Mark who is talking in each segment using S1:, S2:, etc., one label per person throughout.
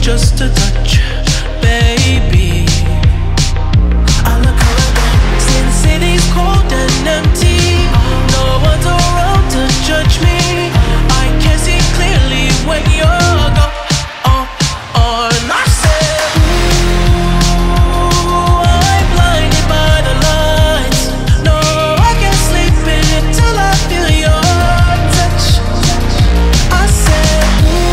S1: just a touch, baby. I look around, see the city's cold and empty. No one's around to judge me. I can see clearly when you're gone. I said, ooh, I'm blinded by the lights. No, I can't sleep until I feel your touch. I said,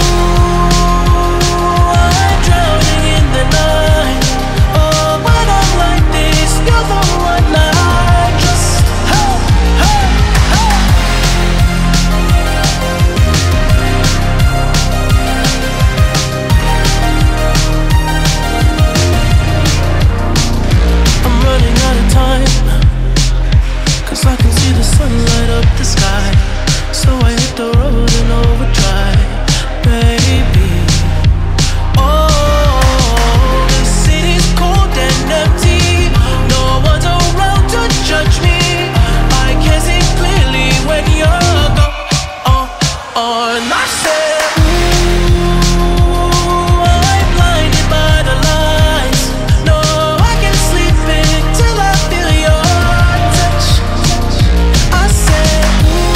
S1: ooh, I'm drowning in the night. Oh, when I'm like this, you're the one I trust. Hey, hey, hey. I'm running out of time, 'cause I can see the sun light up the sky. So I hit the road in overdrive, baby. Oh, the city's cold and empty. No one's around to judge me. I can see clearly when you're gone. And I said, ooh, I'm blinded by the lights. No, I can't sleep until I feel your touch. I said,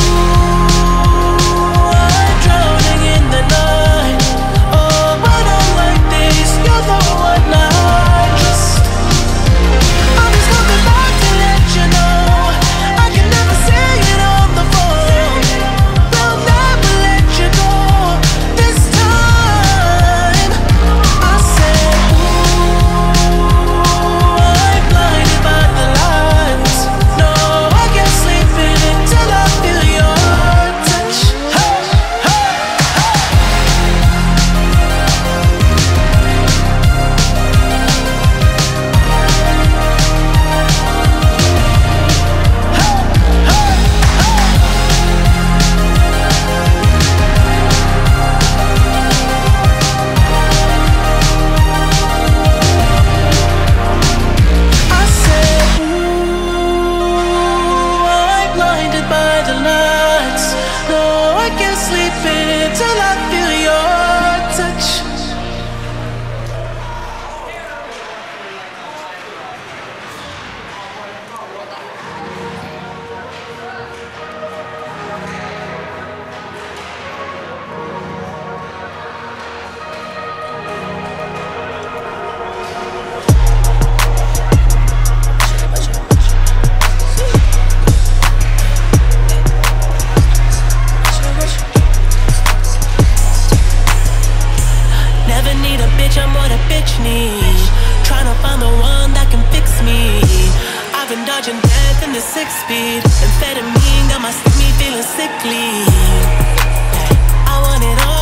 S1: ooh, I'm drowning in the night. Oh, when I'm like this, you're the one I trust. I'm just coming back to let you know I can never say it on the phone. They'll never let you go this time. I said, ooh, I'm blinded by the lights. No, I can't sleep until I feel your touch. Hey, hey, hey. I said, ooh, I'm blinded by the lights. No, I can't sleep until I feel your touch. Never need a bitch, I'm what a bitch need. Tryna find the one that can fix me. I've been dodging death in the 6-speed. Amphetamine got my me feeling sickly. I want it all.